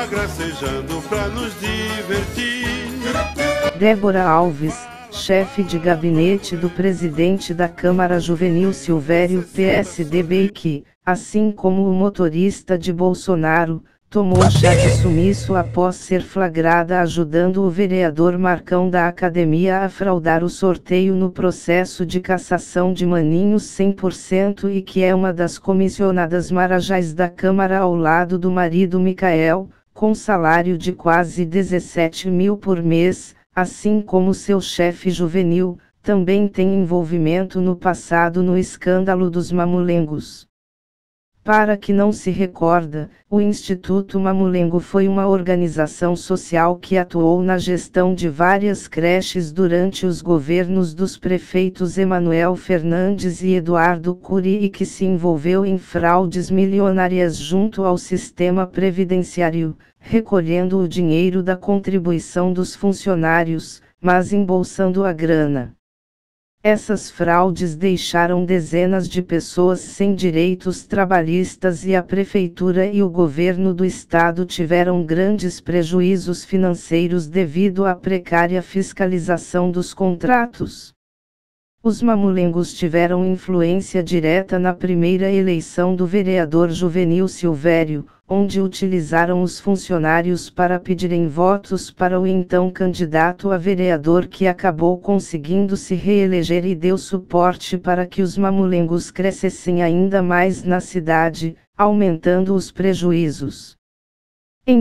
gracejando pra nos divertir. Débora Alves, chefe de gabinete do presidente da Câmara Juvenil Silvério PSDB e que, assim como o motorista de Bolsonaro, tomou chá de sumiço após ser flagrada ajudando o vereador Marcão da Academia a fraudar o sorteio no processo de cassação de Maninho 100% e que é uma das comissionadas marajás da Câmara ao lado do marido Micael, com salário de quase 17 mil por mês, assim como seu chefe juvenil, também tem envolvimento no passado no escândalo dos mamulengos. Para quem não se recorda, o Instituto Mamulengo foi uma organização social que atuou na gestão de várias creches durante os governos dos prefeitos Emanuel Fernandes e Eduardo Cury e que se envolveu em fraudes milionárias junto ao sistema previdenciário, recolhendo o dinheiro da contribuição dos funcionários, mas embolsando a grana. Essas fraudes deixaram dezenas de pessoas sem direitos trabalhistas e a prefeitura e o governo do estado tiveram grandes prejuízos financeiros devido à precária fiscalização dos contratos. Os mamulengos tiveram influência direta na primeira eleição do vereador Juvenil Silvério, onde utilizaram os funcionários para pedirem votos para o então candidato a vereador que acabou conseguindo se reeleger e deu suporte para que os mamulengos crescessem ainda mais na cidade, aumentando os prejuízos. Em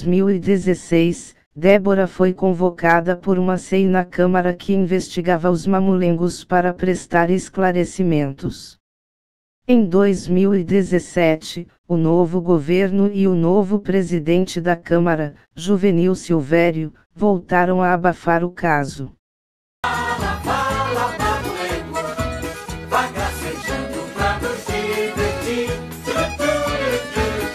2016, Débora foi convocada por uma CEI na Câmara que investigava os mamulengos para prestar esclarecimentos. Em 2017, o novo governo e o novo presidente da Câmara, Juvenil Silvério, voltaram a abafar o caso.